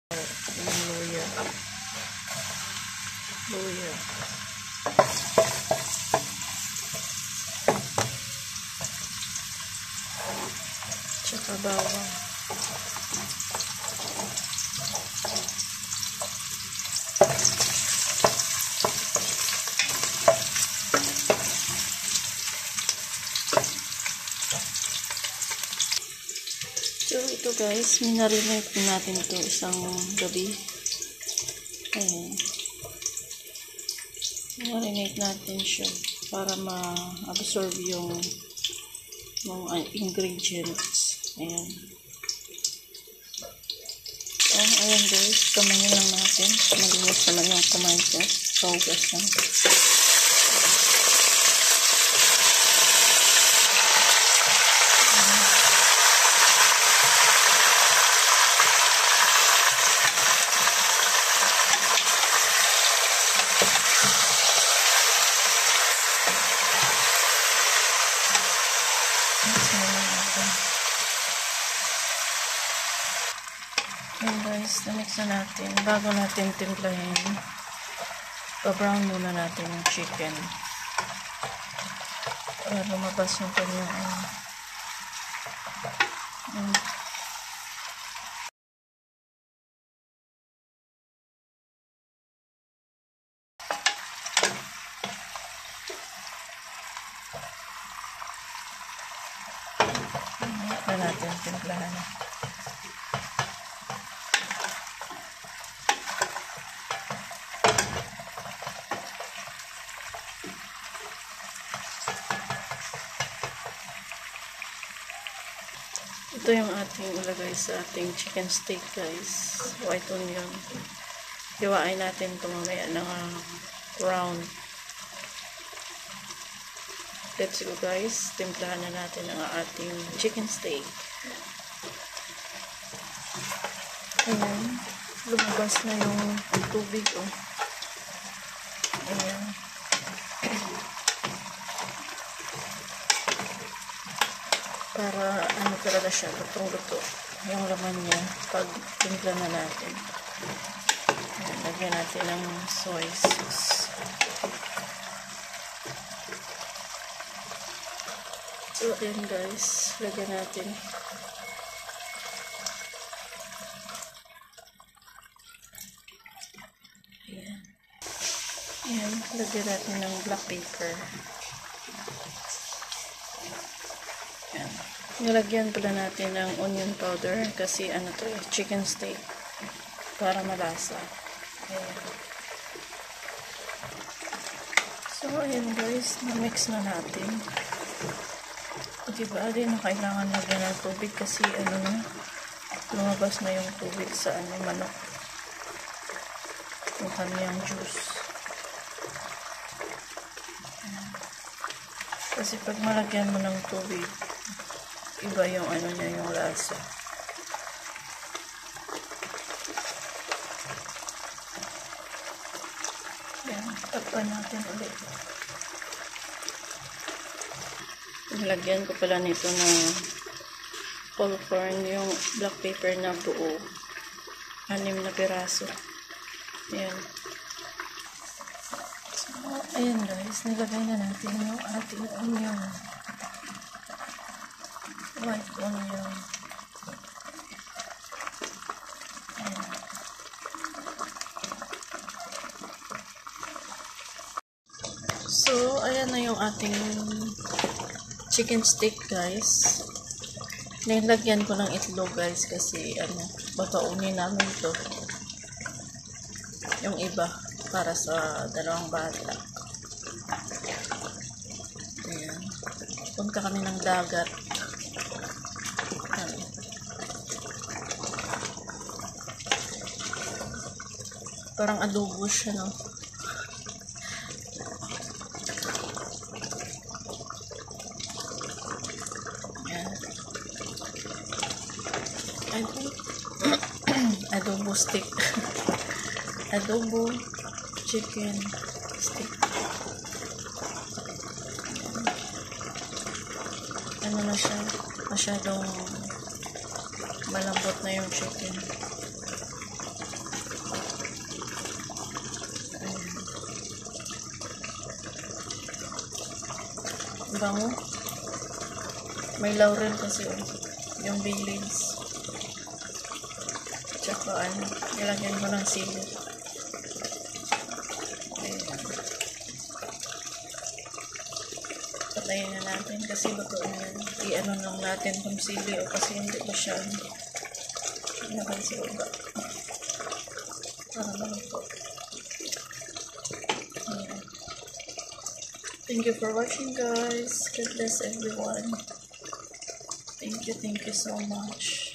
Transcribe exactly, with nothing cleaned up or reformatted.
Yung luya. Luya. Tsaka bawang. So, ito guys, minarinate natin ito isang gabi. Ayan. Minarinate natin siya para ma-absorb yung yung ingredients. Ayan. So, ayan guys, kamayin lang natin. Malinis naman yung kamay ko. So, guys, lang. Ayan guys, na-mix na natin. Bago natin timplahin, pa-brown muna natin yung chicken. Para lumabas yung kanyang ano. Ayan. Ayan na natin timplahan. Ito yung ating ilagay sa ating chicken steak guys. White onion. Hiwain natin ito mamaya ng round. Let's go guys. Timplahan na natin ang ating chicken steak. Ayan. Lumabas na yung tubig oh. Ayan. Para ano talaga siya, lutong-luto yung laman niya pag timpla na natin. Ayan, lagyan natin ng soy sauce. So, ayan guys, lagyan natin. Ayan. Ayan, lagyan natin ng black pepper. Ayan. Nilagyan pala natin ng onion powder kasi ano to, chicken steak para malasa. Ayan. So, ayan guys, na-mix na natin. O diba, di na kailangan lagyan ng tubig kasi ano na, lumabas na yung tubig sa ano, manok. Yung kanyang juice. Ayan. Kasi pag malagyan mo ng tubig, iba yung ano niya, yung lasa. Yan, takpan natin ulit. Nilagyan ko pala nito ng popcorn, yung black pepper na buo. Anim na piraso. Ayan. So, ayan guys, nilagay na natin yung ating onion. White onion. Ayan. So, ayan na yung ating chicken steak guys. Nilagyan ko ng itlog guys kasi ano, babaunin namin ito. Yung iba para sa dalawang bata. Ayan. Punta kami ng dagat. Ayan. Parang adobo siya, no? Adobo stick. Adobo chicken stick. Ano na siya? Masyadong malambot na yung chicken. bango. May laurel kasi oh, yung bay leaves. Tsaka ano, nilagyan ko ng sili. Ayan. Patayin na natin kasi luto na yan. I-ano lang natin kung sili o kasi hindi ko siya nakan sa iba. Para maluto. Ayan. Thank you for watching, guys. God bless everyone. Thank you, thank you so much.